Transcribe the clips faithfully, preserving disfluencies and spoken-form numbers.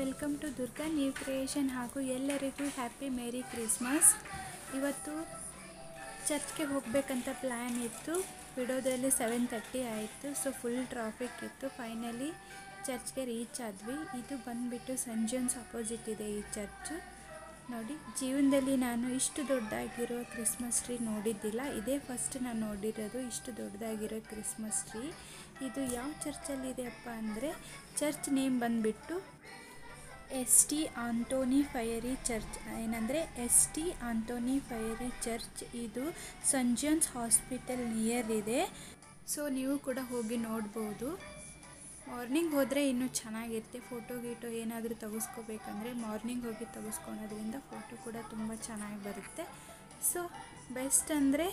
Welcome to Durga new creation ಹಾಗೂ ಎಲ್ಲರಿಗೂ happy merry Christmas. ಇವತ್ತು ಚರ್ಚ್ಗೆ ಹೋಗಬೇಕಂತ ಪ್ಲ್ಯಾನ್ ಇತ್ತು. ಬಿಡೋದ್ರಲ್ಲಿ ಸೆವೆನ್ ತರ್ಟಿ ಆಯಿತು. ಸೊ ಫುಲ್ ಟ್ರಾಫಿಕ್ ಇತ್ತು. ಫೈನಲಿ ಚರ್ಚ್ಗೆ ರೀಚ್ ಆದ್ವಿ. ಇದು ಬಂದುಬಿಟ್ಟು ಸೆಂಟ್ ಜಾನ್ಸ್ ಅಪೋಸಿಟ್ ಇದೆ ಈ ಚರ್ಚು. ನೋಡಿ, ಜೀವನದಲ್ಲಿ ನಾನು ಇಷ್ಟು ದೊಡ್ಡದಾಗಿರೋ ಕ್ರಿಸ್ಮಸ್ ಟ್ರೀ ನೋಡಿದ್ದಿಲ್ಲ. ಇದೇ ಫಸ್ಟ್ ನಾನು ನೋಡಿರೋದು ಇಷ್ಟು ದೊಡ್ಡದಾಗಿರೋ ಕ್ರಿಸ್ಮಸ್ ಟ್ರೀ. ಇದು ಯಾವ ಚರ್ಚಲ್ಲಿದೆ ಅಪ್ಪ ಅಂದರೆ, ಚರ್ಚ್ ನೇಮ್ ಬಂದುಬಿಟ್ಟು S T Antony friary church. ಏನಂದರೆ S T Antony friary church. ಇದು ಸೆಂಟ್ ಜಾನ್ಸ್ ಹಾಸ್ಪಿಟಲ್ ನಿಯರ್ ಇದೆ. ಸೊ ನೀವು ಕೂಡ ಹೋಗಿ ನೋಡ್ಬೋದು. ಮಾರ್ನಿಂಗ್ ಹೋದರೆ ಇನ್ನೂ ಚೆನ್ನಾಗಿರುತ್ತೆ. ಫೋಟೋ ಗೀಟೋ ಏನಾದರೂ ತೆಗೆಸ್ಕೋಬೇಕಂದ್ರೆ ಮಾರ್ನಿಂಗ್ ಹೋಗಿ ತೆಗೆಸ್ಕೊಳೋದ್ರಿಂದ ಫೋಟೋ ಕೂಡ ತುಂಬ ಚೆನ್ನಾಗಿ ಬರುತ್ತೆ. ಸೊ ಬೆಸ್ಟ್ ಅಂದರೆ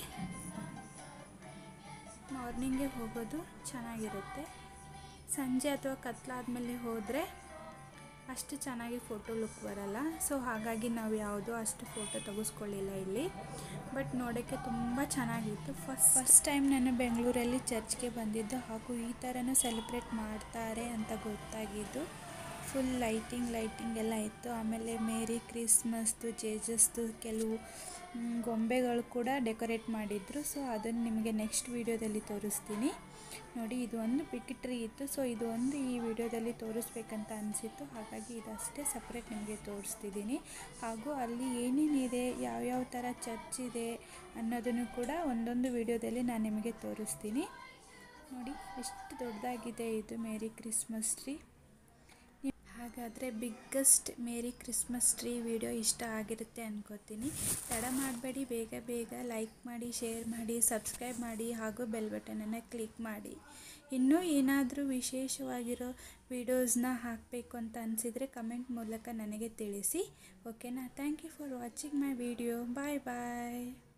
ಮಾರ್ನಿಂಗೇ ಹೋಗೋದು ಚೆನ್ನಾಗಿರುತ್ತೆ. ಸಂಜೆ ಅಥವಾ ಕತ್ಲಾದ್ಮೇಲೆ ಹೋದರೆ ಅಷ್ಟು ಚೆನ್ನಾಗಿ ಫೋಟೋ ಲುಕ್ ಬರಲ್ಲ. ಸೊ ಹಾಗಾಗಿ ನಾವು ಯಾವುದೋ ಅಷ್ಟು ಫೋಟೋ ತೆಗೆಸ್ಕೊಳ್ಳಿಲ್ಲ ಇಲ್ಲಿ. ಬಟ್ ನೋಡೋಕ್ಕೆ ತುಂಬ ಚೆನ್ನಾಗಿತ್ತು. ಫಸ್ಟ್ ಫಸ್ಟ್ ಟೈಮ್ ನಾನು ಬೆಂಗಳೂರಲ್ಲಿ ಚರ್ಚ್ಗೆ ಬಂದಿದ್ದು, ಹಾಗೂ ಈ ಥರನೂ ಸೆಲೆಬ್ರೇಟ್ ಮಾಡ್ತಾರೆ ಅಂತ ಗೊತ್ತಾಗಿದ್ದು. ಫುಲ್ ಲೈಟಿಂಗ್ ಲೈಟಿಂಗ್ ಎಲ್ಲ ಇತ್ತು. ಆಮೇಲೆ ಮೇರಿ ಕ್ರಿಸ್ಮಸ್ದು, ಜೇಜಸ್ದು ಕೆಲವು ಗೊಂಬೆಗಳು ಕೂಡ ಡೆಕೋರೇಟ್ ಮಾಡಿದ್ರು. ಸೊ ಅದನ್ನು ನಿಮಗೆ ನೆಕ್ಸ್ಟ್ ವೀಡಿಯೋದಲ್ಲಿ ತೋರಿಸ್ತೀನಿ. ನೋಡಿ, ಇದು ಒಂದು ಬಿಗ್ ಟ್ರೀ ಇತ್ತು. ಸೊ ಇದು ಒಂದು ಈ ವಿಡಿಯೋದಲ್ಲಿ ತೋರಿಸ್ಬೇಕಂತ ಅನಿಸಿತ್ತು. ಹಾಗಾಗಿ ಇದಷ್ಟೇ ಸಪ್ರೇಟ್ ನಿಮಗೆ ತೋರಿಸ್ತಿದ್ದೀನಿ. ಹಾಗೂ ಅಲ್ಲಿ ಏನೇನಿದೆ, ಯಾವ್ಯಾವ ಥರ ಚರ್ಚ್ ಇದೆ ಅನ್ನೋದನ್ನು ಕೂಡ ಒಂದೊಂದು ವಿಡಿಯೋದಲ್ಲಿ ನಾನು ನಿಮಗೆ ತೋರಿಸ್ತೀನಿ. ನೋಡಿ ಎಷ್ಟು ದೊಡ್ಡದಾಗಿದೆ ಇದು ಮೇರಿ ಕ್ರಿಸ್ಮಸ್ ಟ್ರೀ. ಹಾಗಾದರೆ biggest merry Christmas tree video ಇಷ್ಟ ಆಗಿರುತ್ತೆ ಅನ್ಕೋತೀನಿ. ತಡ ಮಾಡಬೇಡಿ, ಬೇಗ ಬೇಗ ಲೈಕ್ ಮಾಡಿ, ಶೇರ್ ಮಾಡಿ, ಸಬ್ಸ್ಕ್ರೈಬ್ ಮಾಡಿ ಹಾಗೂ ಬೆಲ್ ಬಟನನ್ನು ಕ್ಲಿಕ್ ಮಾಡಿ. ಇನ್ನೂ ಏನಾದರೂ ವಿಶೇಷವಾಗಿರೋ ವಿಡಿಯೋಸ್ನ ಹಾಕಬೇಕು ಅಂತ ಅನಿಸಿದರೆ ಕಮೆಂಟ್ ಮೂಲಕ ನನಗೆ ತಿಳಿಸಿ. ಓಕೆನಾ? Thank you for watching my video. Bye bye.